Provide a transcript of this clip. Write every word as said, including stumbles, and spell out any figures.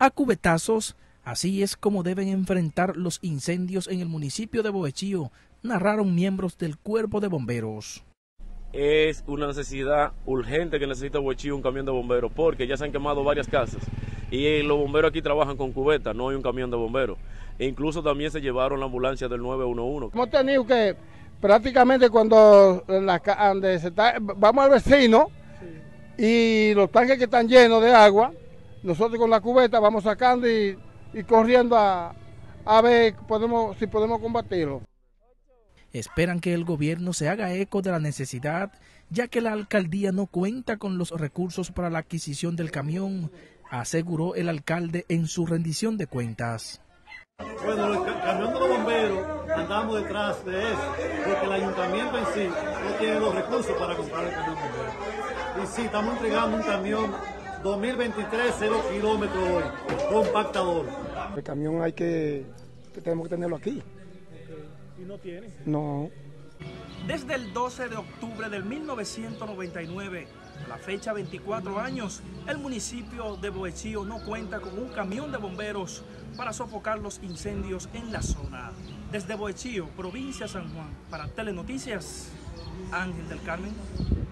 a cubetazos. Así es como deben enfrentar los incendios en el municipio de Bohechío, narraron miembros del Cuerpo de Bomberos. Es una necesidad urgente que necesita Bohechío un camión de bomberos, porque ya se han quemado varias casas y los bomberos aquí trabajan con cubeta, no hay un camión de bomberos. E incluso también se llevaron la ambulancia del nueve uno uno. Hemos tenido que prácticamente cuando la, donde se está, vamos al vecino sí. Y los tanques que están llenos de agua, nosotros con la cubeta vamos sacando y, y corriendo a, a ver podemos, si podemos combatirlo. Esperan que el gobierno se haga eco de la necesidad, ya que la alcaldía no cuenta con los recursos para la adquisición del camión, aseguró el alcalde en su rendición de cuentas. Bueno, el camión de los bomberos andamos detrás de eso, porque el ayuntamiento en sí no tiene los recursos para comprar el camión bombero. Y sí, estamos entregando un camión dos mil veintitrés, cero kilómetros hoy, compactador. El camión hay que, que tenemos que tenerlo aquí. ¿Y no tiene? No. Desde el doce de octubre de mil novecientos noventa y nueve, a la fecha veinticuatro años, el municipio de Bohechío no cuenta con un camión de bomberos para sofocar los incendios en la zona. Desde Bohechío, provincia de San Juan, para Telenoticias, Ángel del Carmen.